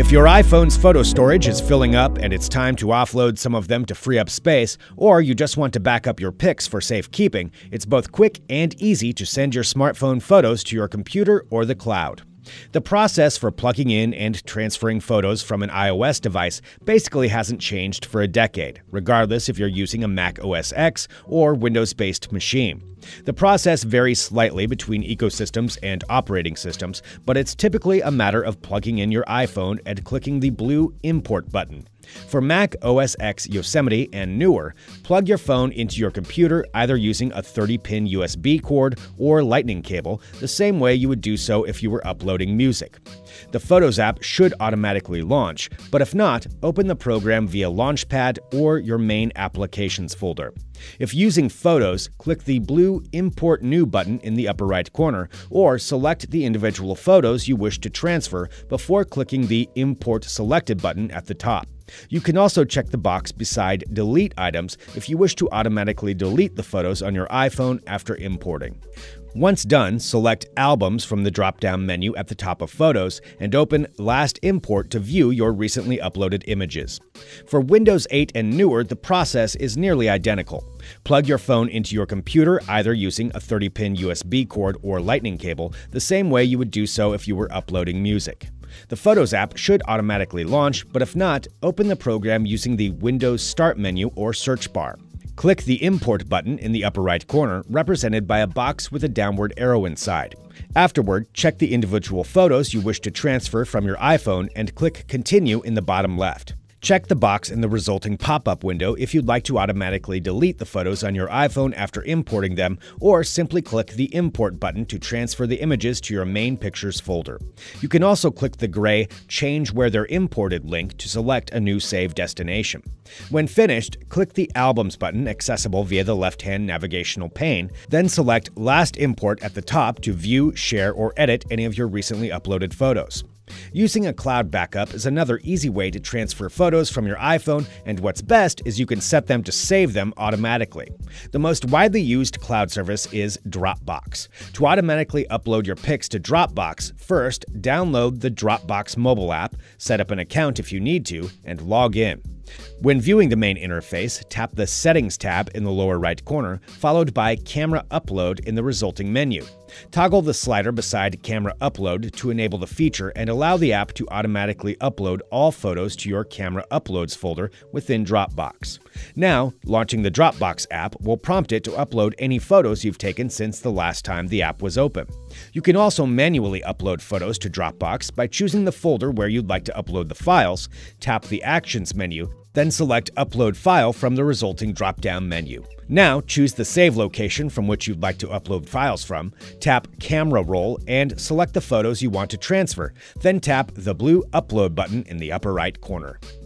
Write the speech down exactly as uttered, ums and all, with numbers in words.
If your iPhone's photo storage is filling up and it's time to offload some of them to free up space, or you just want to back up your pics for safekeeping, it's both quick and easy to send your smartphone photos to your computer or the cloud. The process for plugging in and transferring photos from an iOS device basically hasn't changed for a decade, regardless if you're using a Mac O S X or Windows-based machine. The process varies slightly between ecosystems and operating systems, but it's typically a matter of plugging in your iPhone and clicking the blue Import button. For Mac O S X Yosemite and newer, plug your phone into your computer either using a thirty pin U S B cord or Lightning cable, the same way you would do so if you were uploading music. The Photos app should automatically launch, but if not, open the program via Launchpad or your main Applications folder. If using Photos, click the blue Import New button in the upper right corner, or select the individual photos you wish to transfer before clicking the Import Selected button at the top. You can also check the box beside Delete Items if you wish to automatically delete the photos on your iPhone after importing. Once done, select Albums from the drop-down menu at the top of Photos and open Last Import to view your recently uploaded images. For Windows eight and newer, the process is nearly identical. Plug your phone into your computer either using a thirty pin U S B cord or Lightning cable, the same way you would do so if you were uploading music. The Photos app should automatically launch, but if not, open the program using the Windows Start menu or search bar. Click the Import button in the upper right corner, represented by a box with a downward arrow inside. Afterward, check the individual photos you wish to transfer from your iPhone and click Continue in the bottom left. Check the box in the resulting pop-up window if you'd like to automatically delete the photos on your iPhone after importing them, or simply click the Import button to transfer the images to your main Pictures folder. You can also click the gray Change Where They're Imported link to select a new save destination. When finished, click the Albums button accessible via the left-hand navigational pane, then select Last Import at the top to view, share, or edit any of your recently uploaded photos. Using a cloud backup is another easy way to transfer photos from your iPhone, and what's best is you can set them to save them automatically. The most widely used cloud service is Dropbox. To automatically upload your pics to Dropbox, first download the Dropbox mobile app, set up an account if you need to, and log in. When viewing the main interface, tap the Settings tab in the lower right corner, followed by Camera Upload in the resulting menu. Toggle the slider beside Camera Upload to enable the feature and allow the app to automatically upload all photos to your Camera Uploads folder within Dropbox. Now, launching the Dropbox app will prompt it to upload any photos you've taken since the last time the app was open. You can also manually upload photos to Dropbox by choosing the folder where you'd like to upload the files, tap the Actions menu, then select Upload File from the resulting drop-down menu. Now, choose the save location from which you'd like to upload files from, tap Camera Roll, and select the photos you want to transfer, then tap the blue Upload button in the upper right corner.